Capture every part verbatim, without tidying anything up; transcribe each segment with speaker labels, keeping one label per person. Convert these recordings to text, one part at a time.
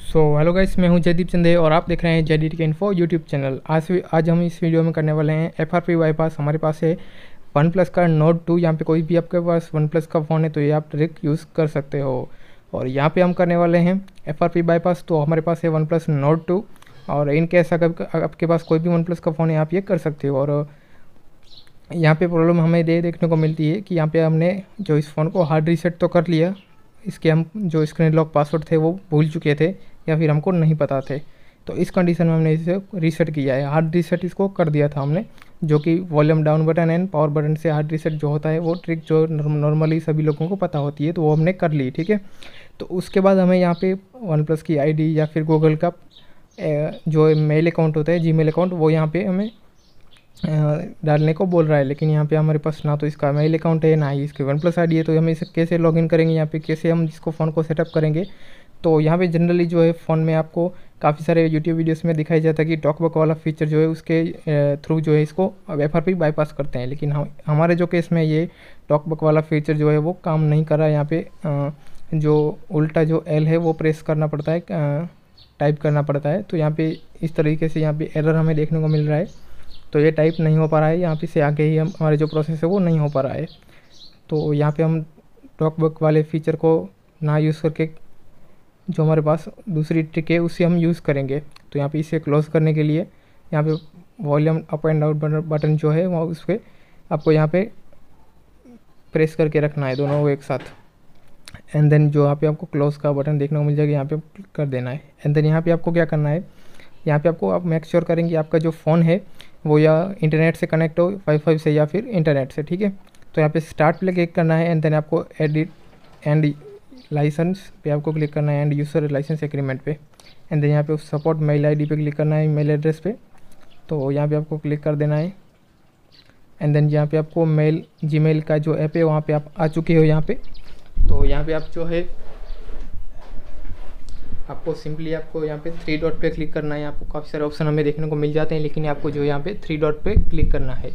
Speaker 1: So hello guys, मैं हूं जयदीप चंदे और आप देख रहे हैं जयदीप के इन्फो यूट्यूब चैनल। आज भी आज हम इस वीडियो में करने वाले हैं एफ आर पी बाईपास। हमारे पास है वन प्लस का नोट टू। यहाँ पे कोई भी आपके पास वन प्लस का फ़ोन है तो ये आप ट्रिक यूज़ कर सकते हो। और यहाँ पे हम करने वाले हैं एफ आर पी बाईपास। तो हमारे पास है वन प्लस नोट टू और इन केस अगर आपके पास कोई भी वन प्लस का फ़ोन है आप ये कर सकते हो। और यहाँ पे प्रॉब्लम हमें ये देखने को मिलती है कि यहाँ पे हमने जो इस फ़ोन को हार्ड रीसेट तो कर लिया, इसके हम जो स्क्रीन लॉक पासवर्ड थे वो भूल चुके थे या फिर हमको नहीं पता थे। तो इस कंडीशन में हमने इसे रीसेट किया है, हार्ड रीसेट इसको कर दिया था हमने, जो कि volume down button and power button से हार्ड रीसेट जो होता है वो ट्रिक जो नॉर्मली सभी लोगों को पता होती है, तो वो हमने कर ली। ठीक है, तो उसके बाद हमें यहाँ पे वन प्लस की आईडी या फिर गूगल का जो मेल अकाउंट होता है, जीमेल अकाउंट, वो यहाँ पे हमें डालने को बोल रहा है। लेकिन यहाँ पे हमारे पास ना तो इसका मेल अकाउंट है ना ही इसकी वन प्लस आईडी है, तो हम इसे कैसे लॉगिन करेंगे, यहाँ पे कैसे हम इसको फ़ोन को सेटअप करेंगे। तो यहाँ पे जनरली जो है फ़ोन में आपको काफ़ी सारे यूट्यूब वीडियोस में दिखाई जाता है कि टॉकबैक वाला फीचर जो है उसके थ्रू जो है इसको एफ आर पी बाईपास करते हैं। लेकिन हम हमारे जो केस में ये टॉकबैक वाला फीचर जो है वो काम नहीं कर रहा है। यहाँ पे जो उल्टा जो एल है वो प्रेस करना पड़ता है, टाइप करना पड़ता है। तो यहाँ पे इस तरीके से यहाँ पे एरर हमें देखने को मिल रहा है। तो ये टाइप नहीं हो पा रहा है, यहाँ पे से आगे ही हम हमारे जो प्रोसेस है वो नहीं हो पा रहा है। तो यहाँ पे हम टॉकबैक वाले फीचर को ना यूज़ करके जो हमारे पास दूसरी ट्रिक है उसे हम यूज़ करेंगे। तो यहाँ पे इसे क्लोज़ करने के लिए यहाँ पे volume up and down button जो है वो उस पर आपको यहाँ पे प्रेस करके रखना है दोनों एक साथ। एंड देन जो यहाँ पे आपको क्लोज़ का बटन देखने को मिल जाएगा, यहाँ पे क्लिक कर देना है। एंड देन यहाँ पे आपको क्या करना है, यहाँ पे आपको आप मेक श्योर करेंगे आपका जो फ़ोन है वो या इंटरनेट से कनेक्ट हो, वाईफाई से या फिर इंटरनेट से। ठीक है, तो यहाँ पे स्टार्ट पे क्लिक करना है एंड देन आपको एडिट एंड लाइसेंस पे आपको क्लिक करना है एंड यूज़र लाइसेंस एग्रीमेंट पे। एंड देन यहाँ पे सपोर्ट मेल आईडी पे क्लिक करना है, मेल एड्रेस पे। तो यहाँ पे आपको क्लिक कर देना है। एंड देन यहाँ पे आपको मेल जीमेल का जो ऐप है वहाँ पे आप आ चुके हो यहाँ पे। तो यहाँ पे आप जो है आपको सिंपली आपको यहाँ पे थ्री डॉट पे क्लिक करना है। आपको काफ़ी सारे ऑप्शन हमें देखने को मिल जाते हैं, लेकिन आपको जो यहाँ पे थ्री डॉट पे क्लिक करना है।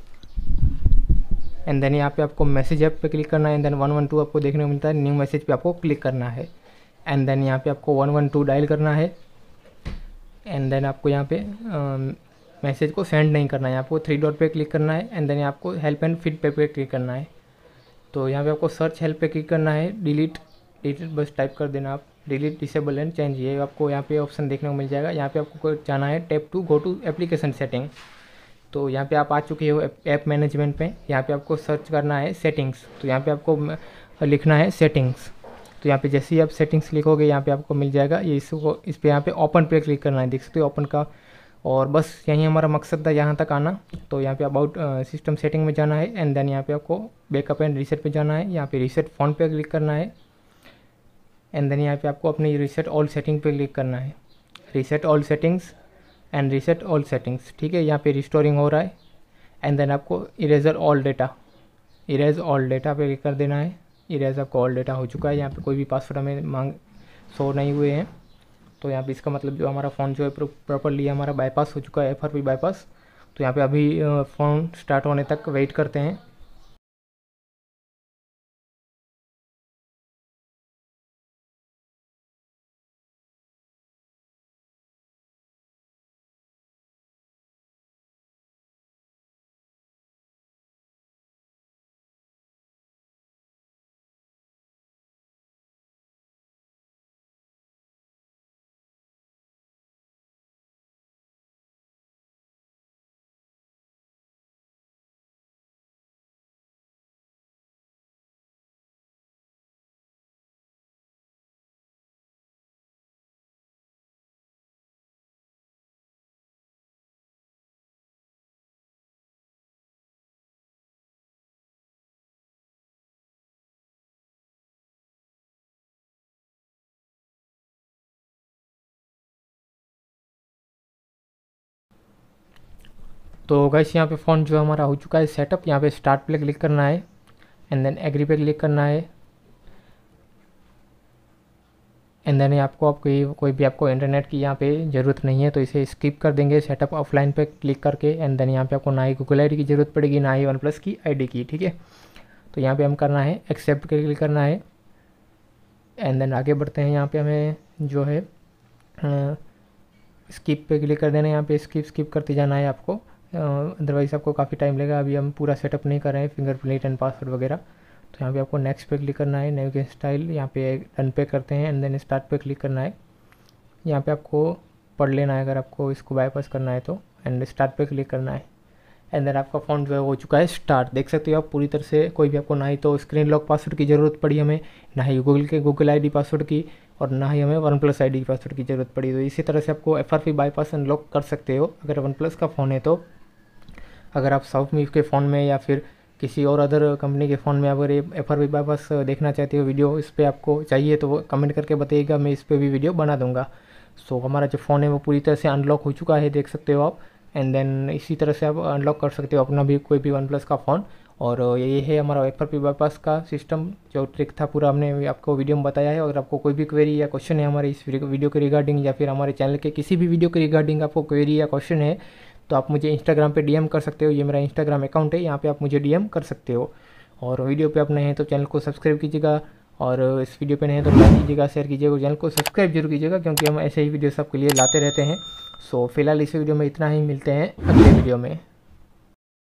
Speaker 1: एंड देन यहाँ पे आपको मैसेज ऐप पे क्लिक करना है। And then one one two आपको देखने को मिलता है, न्यू मैसेज पे आपको क्लिक करना है। एंड देन यहाँ पे आपको वन वन टू डायल करना है। एंड देन आपको यहाँ पे मैसेज को सेंड नहीं करना है, आपको थ्री डॉट पे क्लिक करना है। एंड देन आपको हेल्प एंड फीडबैक पे क्लिक करना है। तो यहाँ पे आपको सर्च हेल्प पे क्लिक करना है, डिलीट डिलीट बस टाइप कर देना आप, डिलीट डिसेबल एंड चेंज, ये आपको यहाँ पे ऑप्शन देखने को मिल जाएगा। यहाँ पे आपको जाना है tap to go to application setting. तो यहाँ पे आप आ चुके हो ऐप मैनेजमेंट पे। यहाँ पे आपको सर्च करना है सेटिंग्स। तो यहाँ पे आपको लिखना है सेटिंग्स। तो यहाँ पे जैसे ही आप सेटिंग्स लिखोगे यहाँ पे आपको मिल जाएगा ये, इसको इस पर यहाँ पे ओपन पे क्लिक करना है, देख सकते हो ओपन का। और बस यही हमारा मकसद था यहाँ तक आना। तो यहाँ पे अबाउट सिस्टम सेटिंग में जाना है एंड देन यहाँ पे आपको बैकअप एंड रीसेट पे जाना है। यहाँ पे रीसेट फ़ोन पे क्लिक करना है। एंड देन यहाँ पे आपको अपनी रीसेट ऑल सेटिंग पे क्लिक करना है, reset all settings and reset all settings. ठीक है, यहाँ पे रिस्टोरिंग हो रहा है। एंड देन आपको eraser all data, erase all data पे क्लिक कर देना है। इरेज आपको ऑल डेटा हो चुका है, यहाँ पे कोई भी पासवर्ड हमें मांग शो नहीं हुए हैं। तो यहाँ पे इसका मतलब जो हमारा फ़ोन जो है प्रॉपरली हमारा बाईपास हो चुका है, एफ आर पी बाईपास। तो यहाँ पे अभी फ़ोन स्टार्ट होने तक वेट करते हैं। तो गाइस यहाँ पे फ़ोन जो हमारा हो चुका है सेटअप। यहाँ पे स्टार्ट पे क्लिक करना है एंड देन एग्री पे क्लिक करना है। एंड देन आपको आपकी कोई भी आपको इंटरनेट की यहाँ पे ज़रूरत नहीं है, तो इसे स्किप कर देंगे सेटअप ऑफलाइन पे क्लिक करके। एंड देन यहाँ पे आपको ना ही गूगल आई डी की ज़रूरत पड़ेगी ना ही वन प्लस की आई डी की। ठीक है, तो यहाँ पे हम करना है एक्सेप्ट पे क्लिक करना है। एंड देन आगे बढ़ते हैं। यहाँ पे हमें जो है स्किप पे क्लिक कर देना है। यहाँ पे स्किप स्किप करते जाना है आपको, अदरवाइज़ आपको काफ़ी टाइम लगेगा। अभी हम पूरा सेटअप नहीं कर रहे हैं फिंगरप्रिंट एंड पासवर्ड वगैरह। तो यहाँ पे आपको नेक्स्ट पे क्लिक करना है, नेविगेशन स्टाइल यहाँ पे डन पे करते हैं एंड देन स्टार्ट पे क्लिक करना है। यहाँ पे आपको पढ़ लेना है अगर आपको इसको बाईपास करना है तो, एंड स्टार्ट पे क्लिक करना है एंड देन आपका फ़ोन जो है हो चुका है स्टार्ट। देख सकते हो आप पूरी तरह से, कोई भी आपको ना ही तो स्क्रीन लॉक पासवर्ड की ज़रूरत पड़ी हमें, ना ही गूगल के गूगल आईडी पासवर्ड की, और ना ही हमें OnePlus I D password की ज़रूरत पड़ी। तो इसी तरह से आपको F R P bypass unlock कर सकते हो अगर वन प्लस का फ़ोन है तो। अगर आप शाओमी के फ़ोन में या फिर किसी और अदर कंपनी के फ़ोन में अगर ये एफ आर पी बाईपास देखना चाहते हो वीडियो, इस पर आपको चाहिए तो वो कमेंट करके बताइएगा, मैं इस पर भी वीडियो बना दूँगा। सो so, हमारा जो फ़ोन है वो पूरी तरह से अनलॉक हो चुका है, देख सकते हो आप। एंड देन इसी तरह से आप अनलॉक कर सकते हो अपना भी कोई भी वन प्लस का फ़ोन। और ये है हमारा एफ आर पी बाईपास का सिस्टम, जो ट्रिक था पूरा हमने आपको वीडियो में बताया है। अगर आपको कोई भी क्वेरी या क्वेश्चन है हमारे इस वीडियो के रिगार्डिंग, या फिर हमारे चैनल के किसी भी वीडियो के रिगार्डिंग आपको क्वेरी या क्वेश्चन है, तो आप मुझे इंस्टाग्राम पे डीएम कर सकते हो। ये मेरा इंस्टाग्राम अकाउंट है, यहाँ पे आप मुझे डीएम कर सकते हो। और वीडियो पे आप नए हैं तो चैनल को सब्सक्राइब कीजिएगा, और इस वीडियो पे नहीं है तो लाइक कीजिएगा, शेयर कीजिएगा, चैनल को सब्सक्राइब जरूर कीजिएगा, क्योंकि हम ऐसे ही वीडियोस आपके लिए लाते रहते हैं। सो फिलहाल इस वीडियो में इतना ही, मिलते हैं अगले वीडियो में।